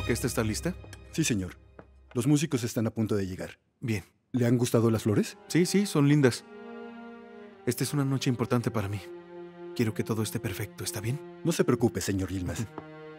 orquesta está lista? Sí, señor. Los músicos están a punto de llegar. Bien. ¿Le han gustado las flores? Sí, son lindas. Esta es una noche importante para mí. Quiero que todo esté perfecto, ¿está bien? No se preocupe, señor Yilmaz.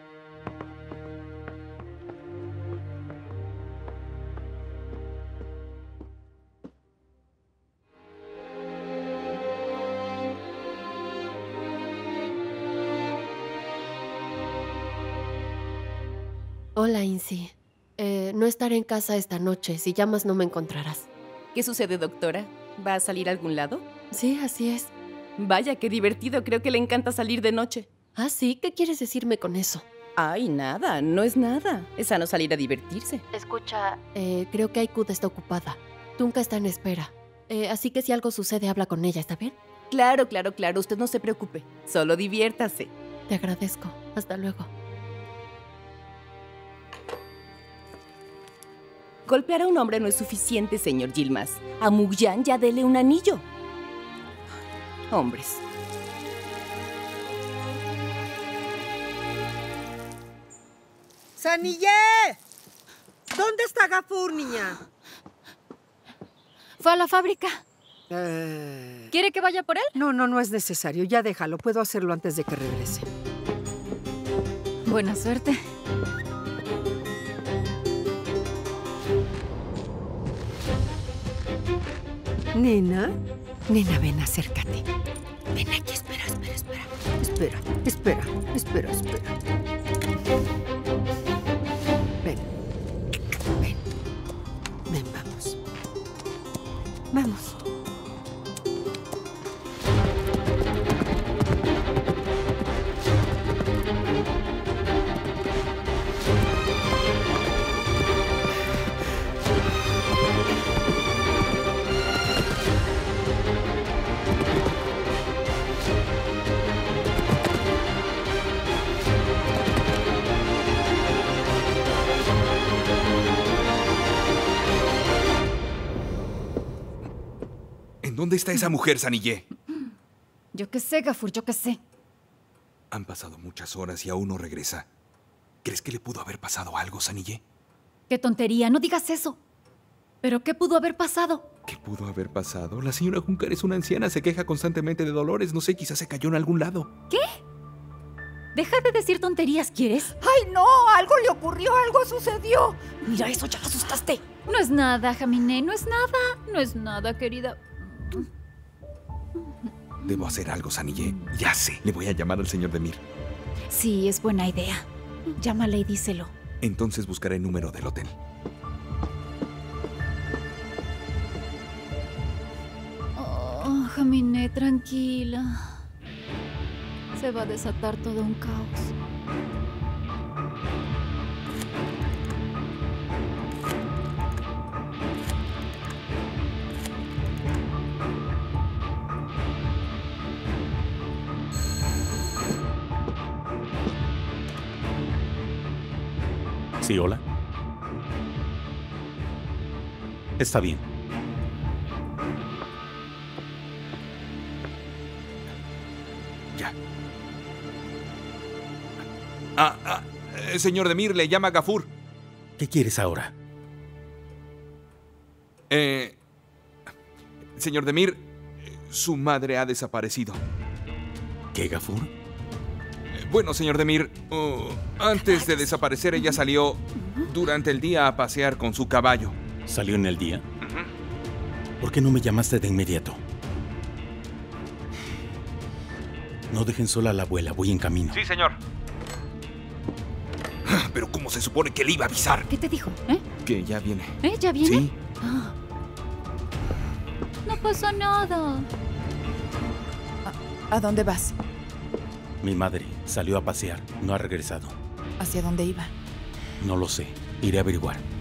Hola, Incy. No estaré en casa esta noche. Si llamas, no me encontrarás. ¿Qué sucede, doctora? ¿Va a salir a algún lado? Sí, así es. Vaya, qué divertido. Creo que le encanta salir de noche. ¿Ah, sí? ¿Qué quieres decirme con eso? Ay, nada. No es nada. Es sano salir a divertirse. Escucha, creo que Aikud está ocupada. Tunka está en espera. Así que si algo sucede, habla con ella, ¿está bien? Claro. Usted no se preocupe. Solo diviértase. Te agradezco. Hasta luego. Golpear a un hombre no es suficiente, señor Yilmaz. A Mugyan ya dele un anillo. Hombres. ¡Sanillé! ¿Dónde está Gafur, niña? Fue a la fábrica. ¿Quiere que vaya por él? No es necesario. Ya déjalo. Puedo hacerlo antes de que regrese. Buena suerte. Nena, ven, acércate. Ven aquí, espera. Ven, vamos. ¿Dónde está esa mujer, Sanillé? Yo qué sé, Gafur, yo qué sé. Han pasado muchas horas y aún no regresa. ¿Crees que le pudo haber pasado algo, Sanillé? ¡Qué tontería! No digas eso. ¿Pero qué pudo haber pasado? ¿Qué pudo haber pasado? La señora Junkar es una anciana, se queja constantemente de dolores. No sé, quizás se cayó en algún lado. ¿Qué? Deja de decir tonterías, ¿quieres? ¡Ay, no! ¡Algo le ocurrió! ¡Algo sucedió! Mira eso, ya la asustaste. No es nada, Jaminé, no es nada, querida. Debo hacer algo, Sanillé. Ya sé. Le voy a llamar al señor Demir. Sí, es buena idea. Llámale y díselo. Entonces buscaré el número del hotel. Oh, Jaminé, tranquila. Se va a desatar todo un caos. Sí, hola. Está bien. Ya. Señor Demir, le llama Gafur. ¿Qué quieres ahora? Señor Demir, su madre ha desaparecido. ¿Qué, Gafur? Bueno, señor Demir, antes de desaparecer ella salió durante el día a pasear con su caballo. ¿Salió en el día? ¿Por qué no me llamaste de inmediato? No dejen sola a la abuela, voy en camino. Sí, señor. Pero ¿cómo se supone que le iba a avisar? ¿Qué te dijo? Que ya viene. ¿Ya viene? Sí. No pasa nada. ¿A dónde vas? Mi madre salió a pasear, no ha regresado. ¿Hacia dónde iba? No lo sé, iré a averiguar.